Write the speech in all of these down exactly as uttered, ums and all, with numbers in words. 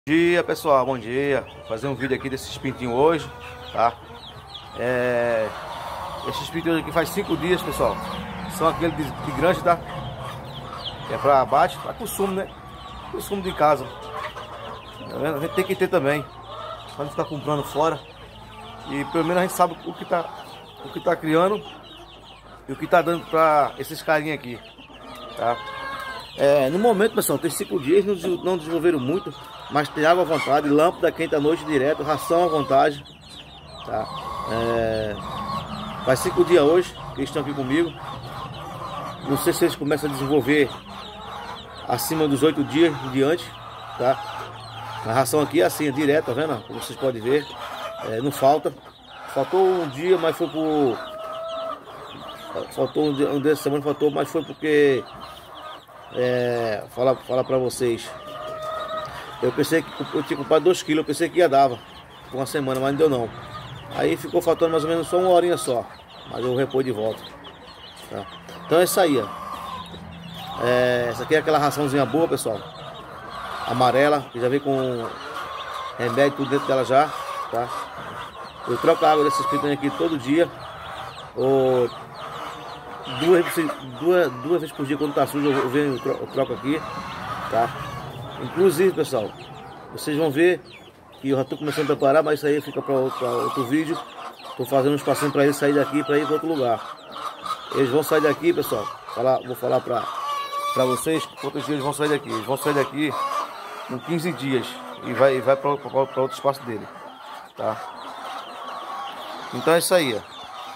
Bom dia, pessoal, bom dia. Vou fazer um vídeo aqui desses pintinhos hoje, tá? É... Esses pintinhos aqui faz cinco dias, pessoal. São aqueles de, de grande, tá? Que é pra abate, pra consumo, né? Consumo de casa. Tá vendo? A gente tem que ter também, pra não ficar comprando fora. E pelo menos a gente sabe o que tá, o que tá criando e o que tá dando pra esses carinhas aqui, tá? É, no momento, pessoal, tem cinco dias, não desenvolveram muito, mas tem água à vontade, lâmpada quente à noite direto, ração à vontade, tá? É, faz cinco dias hoje que eles estão aqui comigo. Não sei se eles começam a desenvolver acima dos oito dias em diante, tá? A ração aqui é assim, é direto, tá vendo? Como vocês podem ver, é, não falta. Faltou um dia, mas foi por... Faltou um dia, um dia dessa semana, faltou, mas foi porque... É, falar fala pra vocês, eu pensei que eu tinha comprado dois quilos, eu pensei que ia dava por uma semana, mas não deu não. Aí ficou faltando mais ou menos só uma horinha só, mas eu repôs de volta, tá? Então é isso aí, ó. É, essa aqui é aquela raçãozinha boa, pessoal, amarela, que já vem com remédio tudo dentro dela já, tá? Eu troco a água desses pintinhos aqui todo dia, ou Duas, duas, duas vezes por dia, quando tá sujo, eu venho, eu troco aqui, tá? Inclusive, pessoal, vocês vão ver que eu já tô começando a preparar, mas isso aí fica para outro, outro vídeo. Tô fazendo um espacinho para eles sair daqui, para ir para outro lugar. Eles vão sair daqui, pessoal. Falar, vou falar para para vocês quantos dias eles vão sair daqui. Eles vão sair daqui com quinze dias e vai, vai para outro espaço dele, tá? Então é isso aí, ó.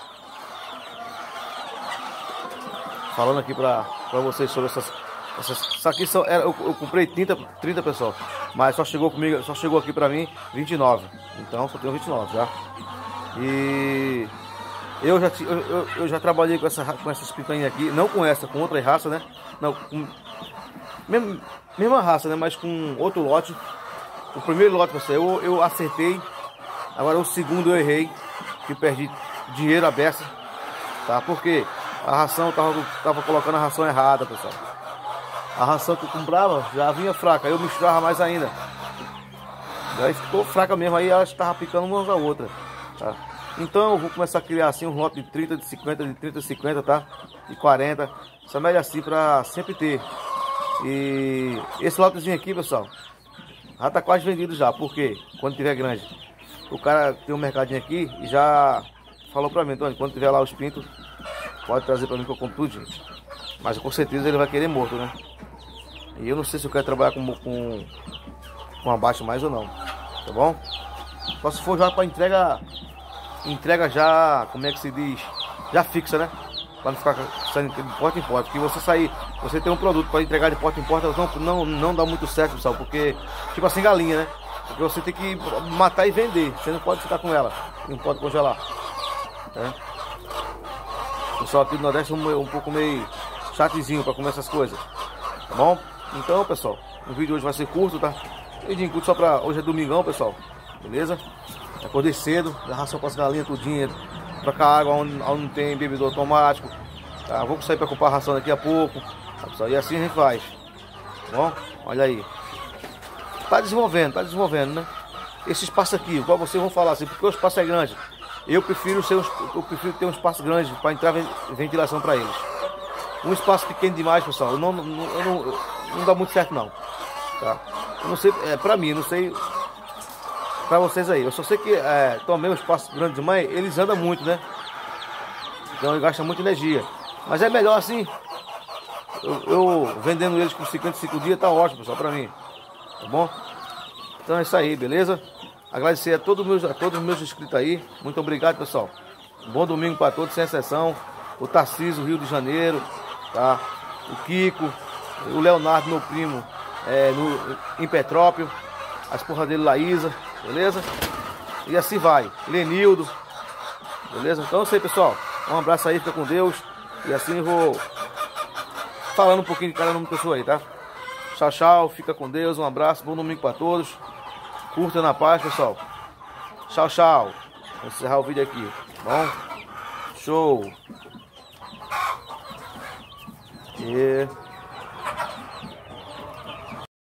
Falando aqui pra, pra vocês sobre essas, essas... Isso aqui são... Eu, eu comprei trinta, trinta, pessoal. Mas só chegou comigo, só chegou aqui pra mim vinte e nove. Então só tenho vinte e nove já. E... Eu já, eu, eu, eu já trabalhei com, essa, com essas picanhas aqui. Não com essa, com outra raça, né? Não, com... Mesma, mesma raça, né? Mas com outro lote. O primeiro lote, pessoal, eu, eu acertei. Agora o segundo eu errei. Que perdi dinheiro à beça. Tá? Por quê? A ração, eu tava, tava colocando a ração errada, pessoal. A ração que eu comprava já vinha fraca, aí eu misturava mais ainda. Aí ficou fraca mesmo, aí elas estavam picando umas a outra, tá? Então eu vou começar a criar assim um lote de trinta, de cinquenta, de trinta, de cinquenta, tá? De quarenta, essa média assim pra sempre ter. E esse lotezinho aqui, pessoal, já tá quase vendido já, porque quando tiver grande, o cara tem um mercadinho aqui e já falou pra mim, Antônio, quando tiver lá os pintos, pode trazer pra mim que eu compro tudo, gente. Mas com certeza ele vai querer morto, né? E eu não sei se eu quero trabalhar com, com, com abate mais ou não. Tá bom? Só se for já pra entrega. Entrega já, como é que se diz? Já fixa, né? Pra não ficar saindo de porta em porta. Porque você sair, você tem um produto pra entregar de porta em porta, não, não, não dá muito certo, pessoal. Porque, tipo assim, galinha, né? Porque você tem que matar e vender. Você não pode ficar com ela. Não pode congelar. Tá? O pessoal aqui do Nordeste é um, um pouco meio chatezinho para comer essas coisas, tá bom? Então, pessoal, o vídeo hoje vai ser curto, tá? Vídeo curto só para hoje é domingão, pessoal, beleza? Acordei cedo, dá ração para as galinhas tudinho, trocar água onde, onde não tem bebedor automático, tá? Vou sair para comprar ração daqui a pouco, tá, pessoal? E assim a gente faz, tá bom? Olha aí, tá desenvolvendo, tá desenvolvendo, né? Esse espaço aqui, igual vocês vão falar assim, porque o espaço é grande. Eu prefiro, ser um, eu prefiro ter um espaço grande para entrar ventilação para eles. Um espaço pequeno demais, pessoal, não, não, não, não dá muito certo não. Tá? Eu não sei, é, para mim, não sei para vocês aí. Eu só sei que é, também um espaço grande demais, eles andam muito, né? Então eles gastam muita energia. Mas é melhor assim. Eu, eu vendendo eles por cinquenta e cinco dias tá ótimo, pessoal, para mim. Tá bom? Então é isso aí, beleza? Agradecer a todos, meus, a todos os meus inscritos aí. Muito obrigado, pessoal. Um bom domingo para todos, sem exceção. O Tarcísio, Rio de Janeiro, tá? O Kiko, o Leonardo, meu primo, é, no, em Petrópolis. A esposa dele, Laísa, beleza? E assim vai. Lenildo, beleza? Então é isso aí, pessoal. Um abraço aí, fica com Deus. E assim eu vou falando um pouquinho de cada nome de pessoa aí, tá? Tchau, tchau. Fica com Deus. Um abraço. Bom domingo para todos. Curta na paz, pessoal. Tchau, tchau. Vou encerrar o vídeo aqui. Bom? Show. E...